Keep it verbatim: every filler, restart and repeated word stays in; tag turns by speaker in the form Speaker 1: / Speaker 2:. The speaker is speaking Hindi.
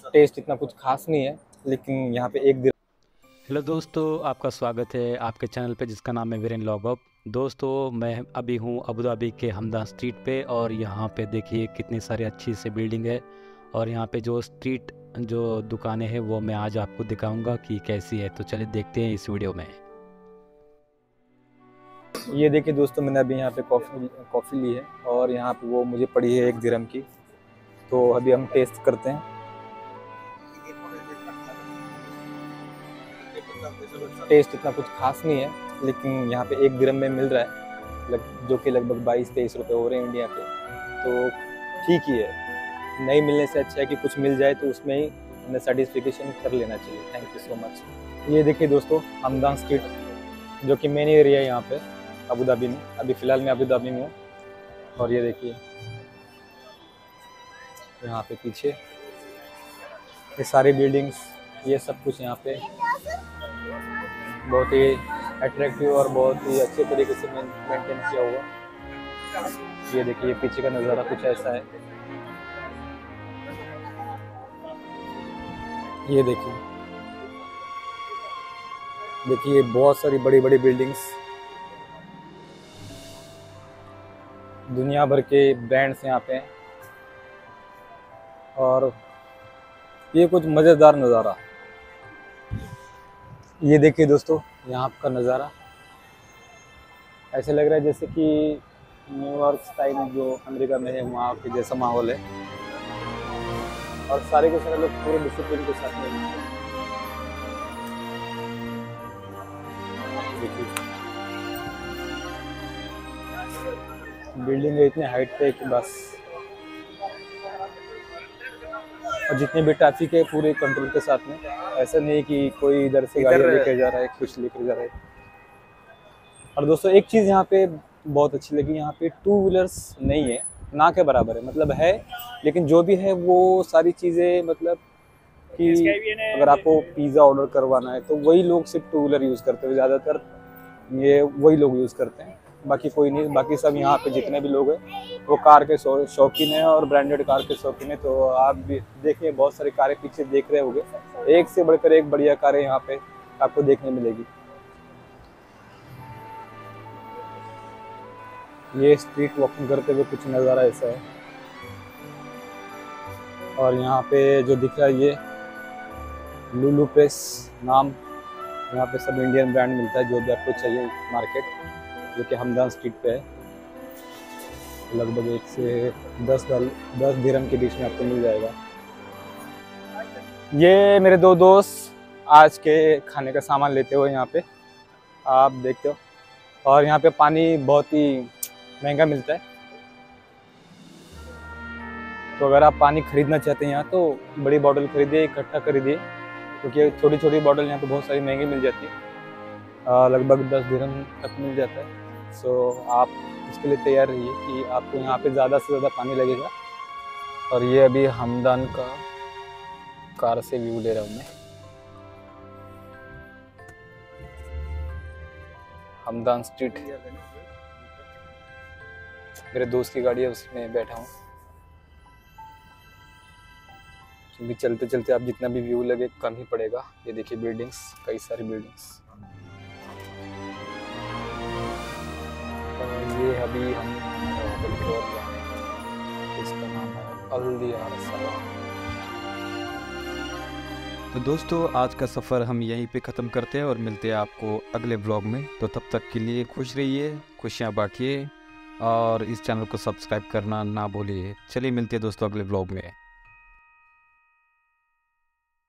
Speaker 1: टेस्ट इतना कुछ खास नहीं है, लेकिन यहाँ पे एक दिन।
Speaker 2: हेलो दोस्तों, आपका स्वागत है आपके चैनल पे जिसका नाम है वीरेन लॉगअप। दोस्तों, मैं अभी हूँ अबू धाबी के हमदान स्ट्रीट पे और यहाँ पे देखिए कितनी सारी अच्छी सी बिल्डिंग है। और यहाँ पे जो स्ट्रीट जो दुकानें हैं वो मैं आज आपको दिखाऊंगा कि कैसी है। तो चलिए देखते हैं इस वीडियो में।
Speaker 1: ये देखिए दोस्तों, मैंने अभी यहाँ पे कॉफ़ी कॉफ़ी ली है और यहाँ पे वो मुझे पड़ी है एक दिरहम की। तो अभी हम टेस्ट करते हैं। टेस्ट इतना कुछ खास नहीं है, लेकिन यहाँ पे एक दिरहम में मिल रहा है, लग, जो कि लगभग बाईस तेईस रुपये हो रहे हैं इंडिया के। तो ठीक ही है, नहीं मिलने से अच्छा है कि कुछ मिल जाए तो उसमें ही हमें सेटिस्फिकेशन कर लेना चाहिए। Thank you so much. ये देखिए दोस्तों, हमदान स्ट्रीट जो कि मेन एरिया है यहाँ पे अबू धाबी में। अभी फ़िलहाल मैं अबू धाबी में हूँ। और ये देखिए यहाँ पे पीछे ये सारी बिल्डिंग्स, ये सब कुछ यहाँ पे बहुत ही अट्रैक्टिव और बहुत ही अच्छे तरीके से मेंटेन किया हुआ। ये देखिए पीछे का नज़ारा कुछ ऐसा है। ये देखिए देखिए बहुत सारी बड़ी बड़ी बिल्डिंग्स, दुनिया भर के ब्रांड्स यहाँ पे हैं। और ये कुछ मज़ेदार नज़ारा, ये देखिए दोस्तों, यहाँ का नज़ारा ऐसे लग रहा है जैसे कि न्यूयॉर्क स्टाइल जो अमेरिका में है वहाँ के जैसा माहौल है। और सारे के सारे लोग पूरे डिसिप्लिन के साथ में हैं। बिल्डिंग इतने हाइट पे कि बस, और जितने भी ट्रैफिक है पूरे कंट्रोल के साथ में। ऐसा नहीं कि कोई इधर से गाड़ी लेके जा रहा है, कुछ लेके जा रहा है। और दोस्तों एक चीज़ यहाँ पे बहुत अच्छी लगी, यहाँ पे टू व्हीलर्स नहीं है, ना के बराबर है, मतलब है, लेकिन जो भी है वो सारी चीज़ें, मतलब कि अगर आपको पिज़्ज़ा ऑर्डर करवाना है तो वही लोग सिर्फ टू व्हीलर यूज़ करते हैं, ज़्यादातर ये वही लोग यूज़ करते हैं, बाकी कोई नहीं। बाकी सब यहाँ पे जितने भी लोग हैं वो कार के शौकीन हैं और ब्रांडेड कार के शौकीन हैं। तो आप भी देखिए बहुत सारी कारें पीछे देख रहे होंगे, एक से बढ़कर एक बढ़िया कारें यहाँ पे आपको देखने मिलेगी। ये स्ट्रीट वॉकिंग करते हुए कुछ नज़ारा ऐसा है। और यहाँ पे जो दिख रहा है ये लुलु प्रेस नाम, यहाँ पे सब इंडियन ब्रांड मिलता है जो भी आपको चाहिए। मार्केट जो कि हमदान स्ट्रीट पे है, लगभग एक से दस दस दिरहम के बीच में आपको मिल जाएगा। ये मेरे दो दोस्त आज के खाने का सामान लेते हुए यहाँ पे आप देखते हो। और यहाँ पे पानी बहुत ही महंगा मिलता है, तो अगर आप पानी खरीदना चाहते हैं यहाँ तो बड़ी बॉटल खरीदिए, इकट्ठा खरीदिए, क्योंकि छोटी छोटी बॉटल यहाँ पे बहुत सारी महंगी मिल जाती है, लगभग दस दिरहम तक मिल जाता है। सो आप इसके लिए तैयार रहिए कि आपको यहाँ पे ज़्यादा से ज़्यादा पानी लगेगा। और ये अभी हमदान का कार से व्यू ले रहा हूँ मैं। हमदान स्ट्रीट, मेरे दोस्त की गाड़ी है उसमें बैठा हूँ, क्योंकि चलते चलते आप जितना भी व्यू लगे कम ही पड़ेगा। ये देखिए बिल्डिंग्स, कई सारी बिल्डिंग्स। और ये अभी हम होटल की ओर जा रहे हैं, इसका नाम है अल दियार सलाम।
Speaker 2: तो दोस्तों आज का सफ़र हम यहीं पे ख़त्म करते हैं और मिलते हैं आपको अगले व्लॉग में। तो तब तक के लिए खुश रहिए, खुशियाँ बांटिए और इस चैनल को सब्सक्राइब करना ना भूलिए। चलिए मिलते हैं दोस्तों अगले व्लॉग में।